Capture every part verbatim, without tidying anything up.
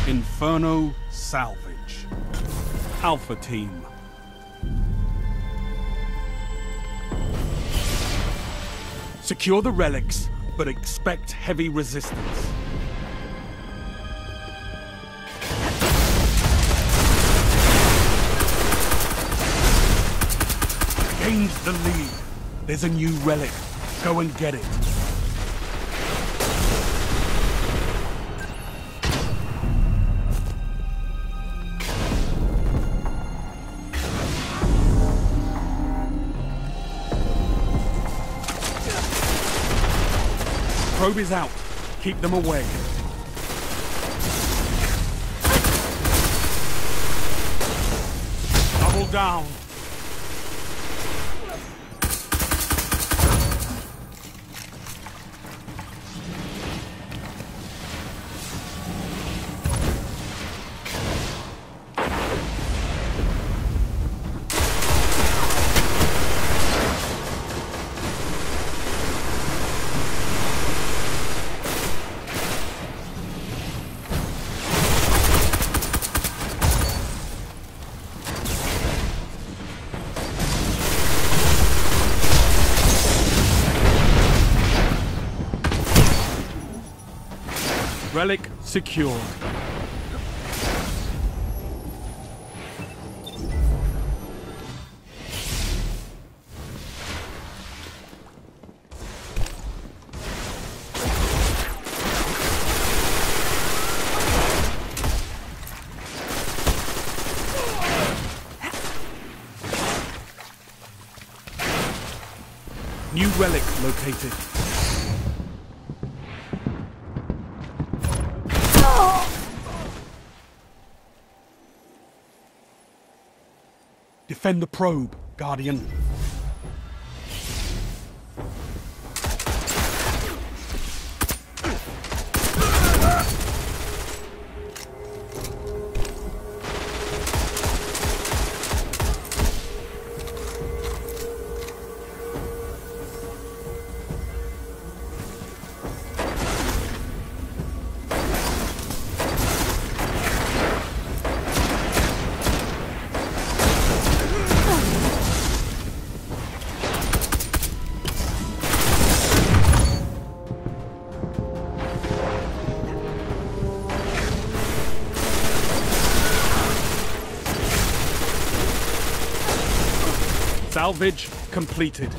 Inferno Salvage. Alpha Team. Secure the relics, but expect heavy resistance. Gained the lead. There's a new relic. Go and get it. Probe is out. Keep them away. Double down. Relic secured. New relic located. Defend the probe, Guardian. Salvage completed.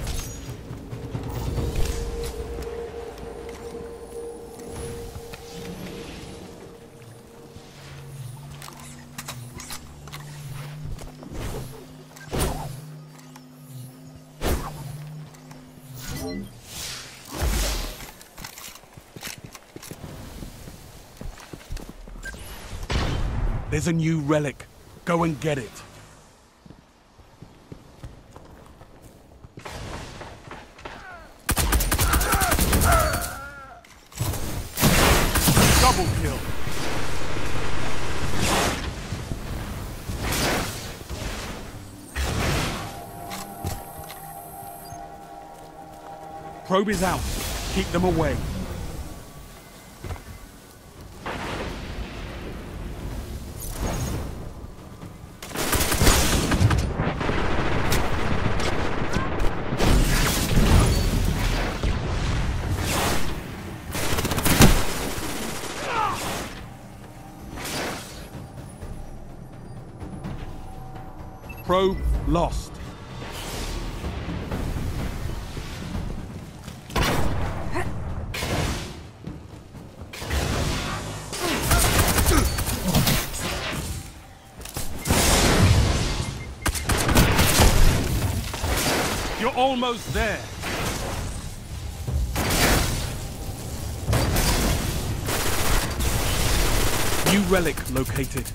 There's a new relic. Go and get it. Double kill. Probe is out. Keep them away. Probe lost. You're almost there. New relic located.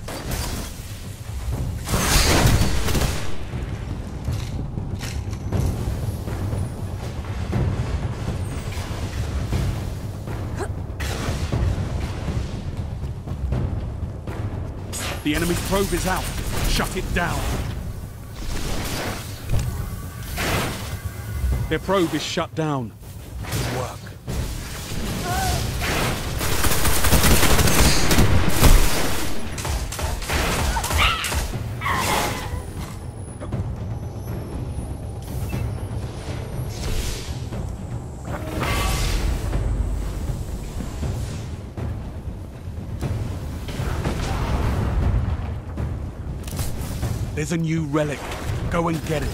The enemy's probe is out. Shut it down. Their probe is shut down. Good work. There's a new relic. Go and get it.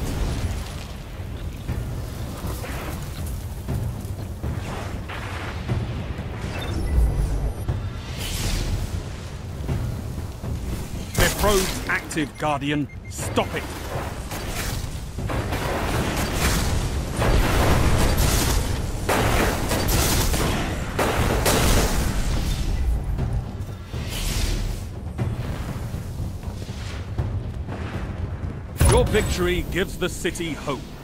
Their probe's active, Guardian. Stop it. Your victory gives the city hope.